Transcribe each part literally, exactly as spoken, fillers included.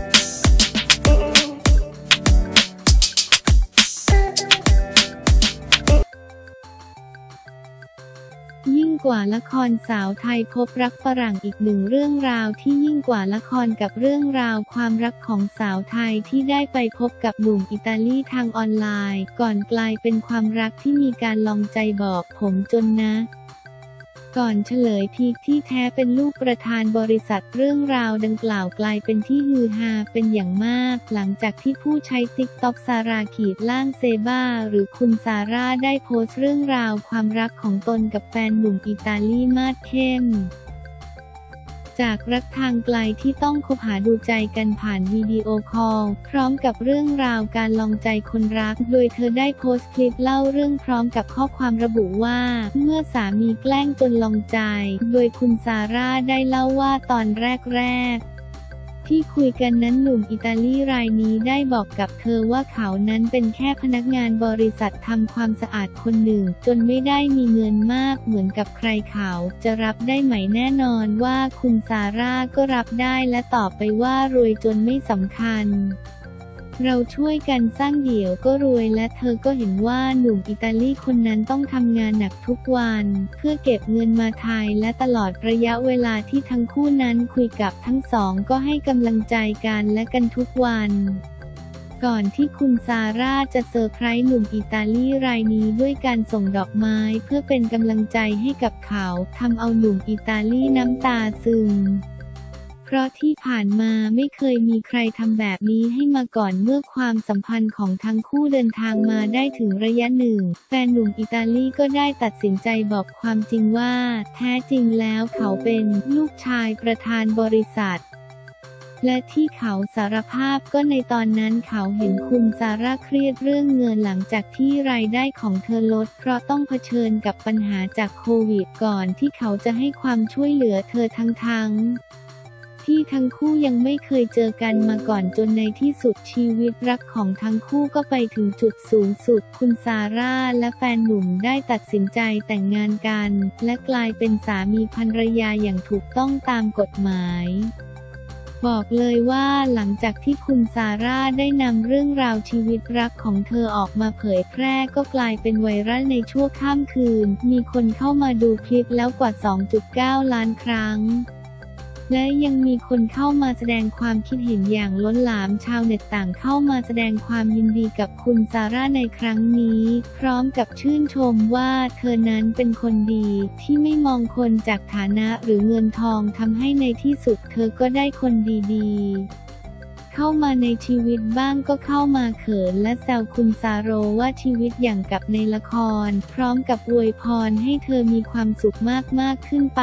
ยิ่งกว่าละครสาวไทยพบรักฝรั่งอีกหนึ่งเรื่องราวที่ยิ่งกว่าละครกับเรื่องราวความรักของสาวไทยที่ได้ไปพบกับหนุ่มอิตาลีทางออนไลน์ก่อนกลายเป็นความรักที่มีการลองใจบอกผมจนนะก่อนเฉลยพีคที่แท้เป็นลูกประธานบริษัทเรื่องราวดังกล่าวกลายเป็นที่ฮือฮาเป็นอย่างมากหลังจากที่ผู้ใช้ติ๊กต็อกซาราขีดล่างเซบ้าหรือคุณซาร่าได้โพสต์เรื่องราวความรักของตนกับแฟนหนุ่มอิตาลีมาดเข้มจากรักทางไกลที่ต้องคบหาดูใจกันผ่านวิดีโอคอลพร้อมกับเรื่องราวการลองใจคนรักโดยเธอได้โพสต์คลิปเล่าเรื่องพร้อมกับข้อความระบุว่าเมื่อสามีแกล้งจนลองใจโดยคุณซาร่าได้เล่าว่าตอนแรกๆที่คุยกันนั้นหนุ่มอิตาลีรายนี้ได้บอกกับเธอว่าเขานั้นเป็นแค่พนักงานบริษัททำความสะอาดคนหนึ่งจนไม่ได้มีเงินมากเหมือนกับใครเขาจะรับได้ไหมแน่นอนว่าคุณซาร่าก็รับได้และตอบไปว่ารวยจนไม่สำคัญเราช่วยกันสร้างเดี่ยวก็รวยและเธอก็เห็นว่าหนุ่มอิตาลีคนนั้นต้องทำงานหนักทุกวันเพื่อเก็บเงินมาไทยและตลอดระยะเวลาที่ทั้งคู่นั้นคุยกับทั้งสองก็ให้กำลังใจกันและกันทุกวันก่อนที่คุณซาร่าจะเซอร์ไพรส์หนุ่มอิตาลีรายนี้ด้วยการส่งดอกไม้เพื่อเป็นกำลังใจให้กับเขาทำเอาหนุ่มอิตาลีน้ำตาซึมเพราะที่ผ่านมาไม่เคยมีใครทำแบบนี้ให้มาก่อนเมื่อความสัมพันธ์ของทั้งคู่เดินทางมาได้ถึงระยะหนึ่งแฟนหนุ่มอิตาลีก็ได้ตัดสินใจบอกความจริงว่าแท้จริงแล้วเขาเป็นลูกชายประธานบริษัทและที่เขาสารภาพก็ในตอนนั้นเขาเห็นคุณซาร่าเครียดเรื่องเงินหลังจากที่รายได้ของเธอลดเพราะต้องเผชิญกับปัญหาจากโควิดก่อนที่เขาจะให้ความช่วยเหลือเธอทั้งๆที่ทั้งคู่ยังไม่เคยเจอกันมาก่อนจนในที่สุดชีวิตรักของทั้งคู่ก็ไปถึงจุดสูงสุดคุณซาร่าและแฟนหนุ่มได้ตัดสินใจแต่งงานกันและกลายเป็นสามีภรรยาอย่างถูกต้องตามกฎหมายบอกเลยว่าหลังจากที่คุณซาร่าได้นำเรื่องราวชีวิตรักของเธอออกมาเผยแพร่ก็กลายเป็นไวรัลในชั่วข้ามคืนมีคนเข้ามาดูคลิปแล้วกว่า สองจุดเก้า ล้านครั้งและยังมีคนเข้ามาแสดงความคิดเห็นอย่างล้นหลามชาวเน็ตต่างเข้ามาแสดงความยินดีกับคุณซาร่าในครั้งนี้พร้อมกับชื่นชมว่าเธอนั้นเป็นคนดีที่ไม่มองคนจากฐานะหรือเงินทองทำให้ในที่สุดเธอก็ได้คนดีๆเข้ามาในชีวิตบ้างก็เข้ามาเขินและแซวคุณซาโรว่าชีวิตอย่างกับในละครพร้อมกับอวยพรให้เธอมีความสุขมากๆขึ้นไป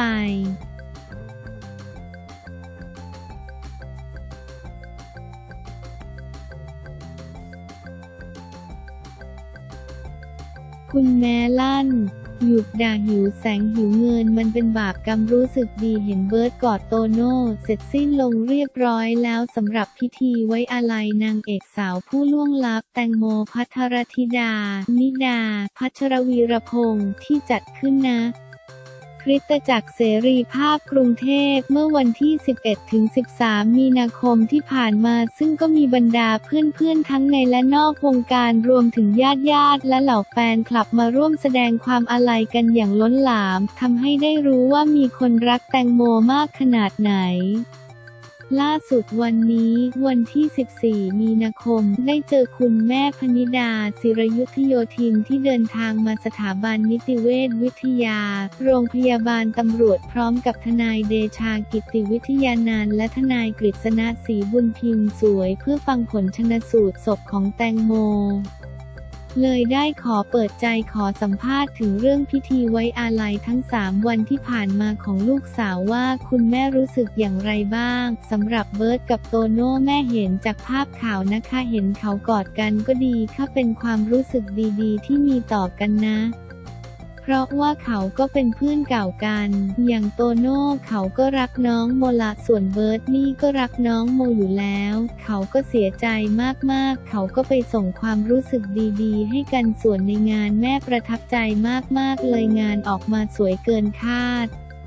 คุณแม่ลั่นหยุดด่าหิวแสงหิวเงินมันเป็นบาปกรรมรู้สึกดีเห็นเบิร์ดกอดโตโน่เสร็จสิ้นลงเรียบร้อยแล้วสำหรับพิธีไว้อาลัยนางเอกสาวผู้ล่วงลับแตงโมภัทรธิดานิดาพัชรวีรพงษ์ที่จัดขึ้นณคริสตจักรเสรีภาพกรุงเทพเมื่อวันที่ สิบเอ็ดถึงสิบสาม มีนาคมที่ผ่านมาซึ่งก็มีบรรดาเพื่อนๆทั้งในและนอกวงการรวมถึงญาติๆและเหล่าแฟนคลับมาร่วมแสดงความอาลัยกันอย่างล้นหลามทำให้ได้รู้ว่ามีคนรักแตงโมมากขนาดไหนล่าสุดวันนี้วันที่ สิบสี่ มีนาคมได้เจอคุณแม่พนิดาศิรยุทธโยธินที่เดินทางมาสถาบันนิติเวชวิทยาโรงพยาบาลตำรวจพร้อมกับทนายเดชากิติวิทยานันท์และทนายกฤษณะศรีบุญพิมพ์สวยเพื่อฟังผลชันสูตรศพของแตงโมเลยได้ขอเปิดใจขอสัมภาษณ์ถึงเรื่องพิธีไว้อาลัยทั้งสามวันที่ผ่านมาของลูกสาวว่าคุณแม่รู้สึกอย่างไรบ้างสำหรับเบิร์ดกับโตโน่แม่เห็นจากภาพข่าวนะคะเห็นเขากอดกันก็ดีค่ะเป็นความรู้สึกดีๆที่มีต่อกันนะเพราะว่าเขาก็เป็นเพื่อนเก่ากันอย่างโตโน่เขาก็รักน้องโมละส่วนเบิร์ดนี่ก็รักน้องโมอยู่แล้วเขาก็เสียใจมากๆเขาก็ไปส่งความรู้สึกดีๆให้กันส่วนในงานแม่ประทับใจมากๆเลยงานออกมาสวยเกินคาด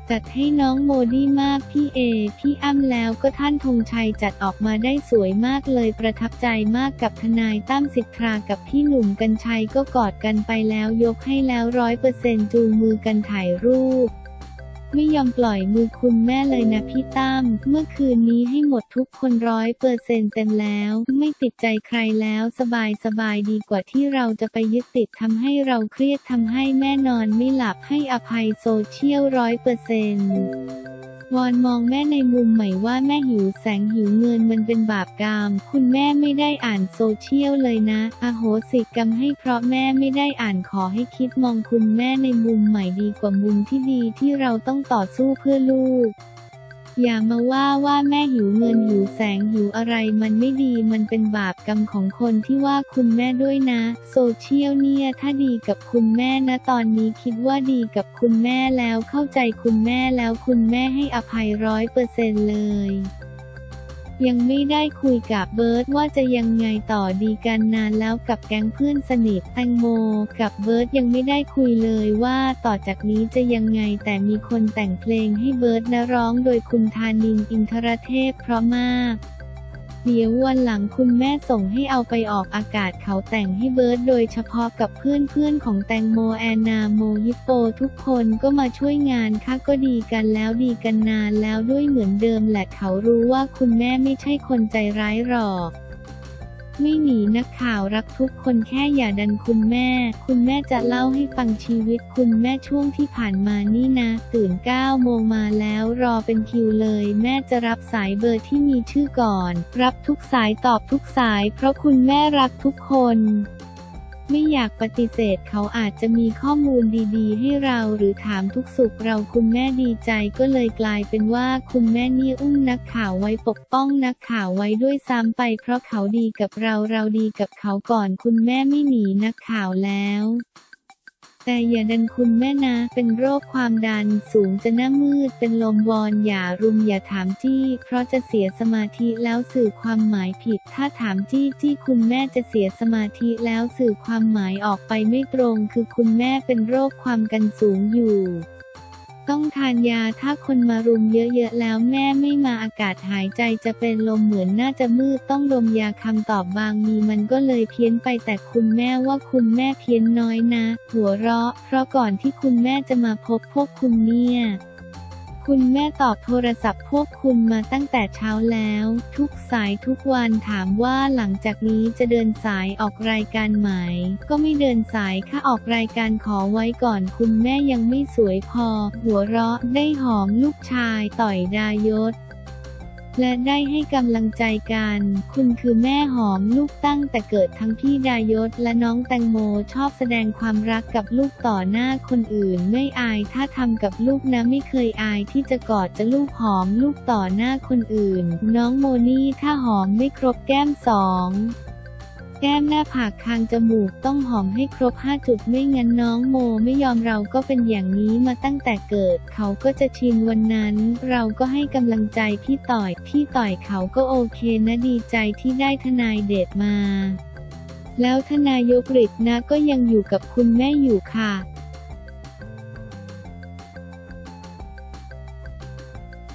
จัดให้น้องโมดี้มากพี่เอพี่อ้ำแล้วก็ท่านธงชัยจัดออกมาได้สวยมากเลยประทับใจมากกับทนายตั้มสิทธากับพี่หนุ่มกรรชัยก็กอดกันไปแล้วยกให้แล้วร้อยเปอร์เซ็นต์จูงมือกันถ่ายรูปไม่ยอมปล่อยมือคุณแม่เลยนะพี่ตั้มเมื่อคืนนี้ให้หมดทุกคนร้อยเปอร์เซ็นต์เต็มแล้วไม่ติดใจใครแล้วสบายสบายดีกว่าที่เราจะไปยึดติดทำให้เราเครียดทำให้แม่นอนไม่หลับให้อภัยโซเชียลร้อยเปอร์เซ็นต์วอนมองแม่ในมุมใหม่ว่าแม่หิวแสงหิวเงินมันเป็นบาปกรรมคุณแม่ไม่ได้อ่านโซเชียลเลยนะอโหสิกรรมให้เพราะแม่ไม่ได้อ่านขอให้คิดมองคุณแม่ในมุมใหม่ดีกว่ามุมที่ดีที่เราต้องต่อสู้เพื่อลูกอย่ามาว่าว่าแม่หิวเงินหิวแสงหิวอะไรมันไม่ดีมันเป็นบาปกรรมของคนที่ว่าคุณแม่ด้วยนะโซเชียลเนี่ยถ้าดีกับคุณแม่นะตอนนี้คิดว่าดีกับคุณแม่แล้วเข้าใจคุณแม่แล้วคุณแม่ให้อภัยร้อยเปอร์เซ็นต์เลยยังไม่ได้คุยกับเบิร์ดว่าจะยังไงต่อดีกันนานแล้วกับแก๊งเพื่อนสนิทแตงโมกับเบิร์ดยังไม่ได้คุยเลยว่าต่อจากนี้จะยังไงแต่มีคนแต่งเพลงให้เบิร์ดนะร้องโดยคุณธานินทร์อินทรเทพเพราะมากเดี๋ยววันหลังคุณแม่ส่งให้เอาไปออกอากาศเขาแต่งให้เบิร์ดโดยเฉพาะกับเพื่อนๆของแตงโมแอนนาโมฮิปโปทุกคนก็มาช่วยงานค่ะก็ดีกันแล้วดีกันนานแล้วด้วยเหมือนเดิมแหละเขารู้ว่าคุณแม่ไม่ใช่คนใจร้ายหรอกไม่หนีนักข่าวรักทุกคนแค่อย่าดันคุณแม่คุณแม่จะเล่าให้ฟังชีวิตคุณแม่ช่วงที่ผ่านมานี่นะตื่นเก้าโมงมาแล้วรอเป็นคิวเลยแม่จะรับสายเบอร์ที่มีชื่อก่อนรับทุกสายตอบทุกสายเพราะคุณแม่รักทุกคนไม่อยากปฏิเสธเขาอาจจะมีข้อมูลดีๆให้เราหรือถามทุกสุขเราคุณแม่ดีใจก็เลยกลายเป็นว่าคุณแม่นี่อุ้มนักข่าวไว้ปกป้องนักข่าวไว้ด้วยซ้ำไปเพราะเขาดีกับเราเราดีกับเขาก่อนคุณแม่ไม่หนีนักข่าวแล้วแต่อย่าดันคุณแม่นะเป็นโรคความดันสูงจะหน้ามืดเป็นลมวอนอย่ารุมอย่าถามจี้เพราะจะเสียสมาธิแล้วสื่อความหมายผิดถ้าถามจี้จี้คุณแม่จะเสียสมาธิแล้วสื่อความหมายออกไปไม่ตรงคือคุณแม่เป็นโรคความดันสูงอยู่ต้องทานยาถ้าคนมารุมเยอะๆแล้วแม่ไม่มาอากาศหายใจจะเป็นลมเหมือนน่าจะมืดต้องดมยาคำตอบบางมีมันก็เลยเพี้ยนไปแต่คุณแม่ว่าคุณแม่เพี้ยนน้อยนะหัวเราะเพราะก่อนที่คุณแม่จะมาพบพวกคุณเนี่ยคุณแม่ตอบโทรศัพท์พวกคุณมาตั้งแต่เช้าแล้วทุกสายทุกวันถามว่าหลังจากนี้จะเดินสายออกรายการไหมก็ไม่เดินสายค่ะออกรายการขอไว้ก่อนคุณแม่ยังไม่สวยพอหัวเราะได้หอมลูกชายต่อยดายศและได้ให้กำลังใจกันคุณคือแม่หอมลูกตั้งแต่เกิดทั้งพี่ดายศและน้องแตงโมชอบแสดงความรักกับลูกต่อหน้าคนอื่นไม่อายถ้าทำกับลูกนะไม่เคยอายที่จะกอดจะลูกหอมลูกต่อหน้าคนอื่นน้องโมนี่ถ้าหอมไม่ครบแก้มสองแก้มหน้าผากคางจมูกต้องหอมให้ครบห้าจุดไม่งั้นน้องโมไม่ยอมเราก็เป็นอย่างนี้มาตั้งแต่เกิดเขาก็จะชินวันนั้นเราก็ให้กำลังใจพี่ต่อยพี่ต่อยเขาก็โอเคนะดีใจที่ได้ทนายเดชมาแล้วทนายกฤษนะก็ยังอยู่กับคุณแม่อยู่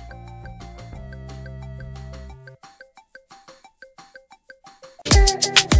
ค่ะ